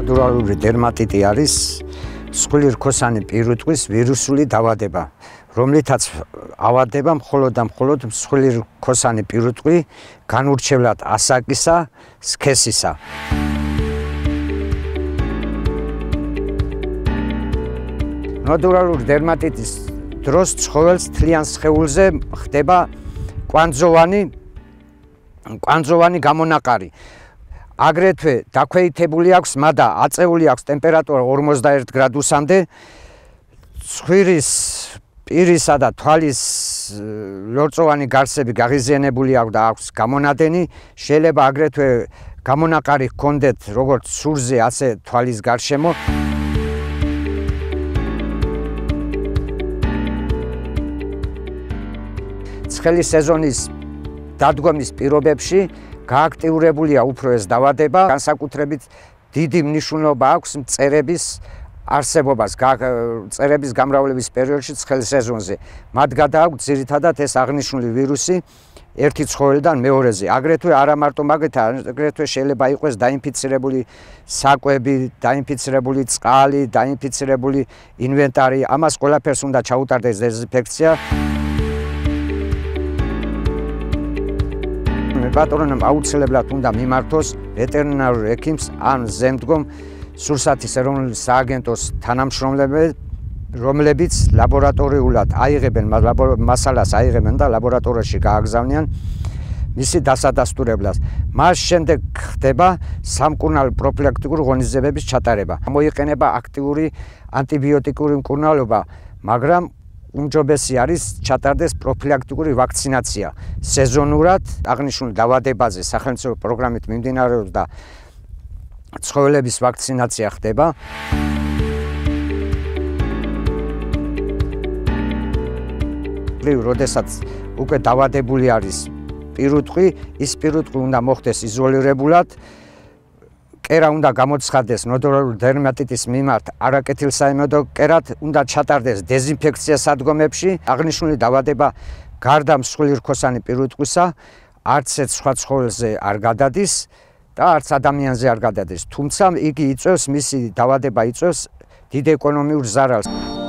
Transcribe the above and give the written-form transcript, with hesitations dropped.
ნოდულარული დერმატიტი არის მსხვილი რქოსანი პირუტყვის ვირუსული დაავადება, რომლითაც ავადდება მხოლოდ და მხოლოდ მსხვილი რქოსანი პირუტყვი განურჩევლად ასაკისა, სქესისა. ნოდულარული დერმატიტის დროს ცხოველს თლიან სხეულზე ხდება კვანძოვანი გამონაყარი. აგრეთვე დაქვეითებული აქვს მადა, აწეული აქვს ტემპერატურა 41 გრადუსამდე. ცხვირის პირისა და თვალის ლორწოვანი გარსები გაღიზიანებული აქვს და აქვს გამონადენი. შეიძლება აგრეთვე გამონაყარი ჰქონდეთ როგორც სურზე, ასე თვალის გარშემო. ცხელი სეზონის დადგომის პირობებში გააქტიურებულია უფრო ეს დაავადება, განსაკუთრებით დიდი მნიშვნელობა აქვს მწერების არსებობას, მწერების გამრავლების პერიოდში ცხელ სეზონზე. მათ გადააქვთ ძირითადად ეს აღნიშნული ვირუსი ერთი ცხოველიდან მეორეზე. აგრეთვე არა მარტო მაგით, აგრეთვე შეიძლება იყოს დაინფიცირებული საკვები, დაინფიცირებული წყალი, დაინფიცირებული ინვენტარი. ამას ყველაფერს უნდა ჩაუტარდეს დეზინფექცია. პატრონამ აუცილებლად უნდა მიმართოს ვეტერინარულ ექიმს ან ზემდგომ სურსათის ეროვნული სააგენტოს თანამშრომლები, რომლებიც ლაბორატორიულად აიღებენ მასალას აიღებენ და ლაბორატორიაში გააგზავნიან მისი დასადასტურებლად. მას შემდეგ ხდება სამკურნალო პროფილაქტიკური ღონისძიებების ჩატარება. მოიყენება აქტიური ანტიბიოტიკური მკურნალობა, მაგრამ უმჯობესი არის ჩატარდეს პროფილაქტიკური ვაქცინაცია. სეზონურად აღნიშნულ დაავადებაზე სახელმწიფო პროგრამით მიმდინარეობს და ცხოველების ვაქცინაცია ხდება. როდესაც უკვე დაავადებული არის პირუტყვი, ის პირუტყვი უნდა მოხდეს იზოლირებულად. კერა უნდა გამოცხადდეს ნოდულარული დერმატიტის მიმართ არაკეთილსაიმედო კერად, უნდა ჩატარდეს დეზინფექცია სადგომებში. აღნიშნული დაავადება გარდა მსხვილი რქოსანი პირუტყვისა არც ერთ სხვა ცხოველზე არ გადადის და არც ადამიანზე არ გადადის. თუმცა იგი იწვევს, მისი დაავადება იწვევს დიდ ეკონომიურ ზარალს.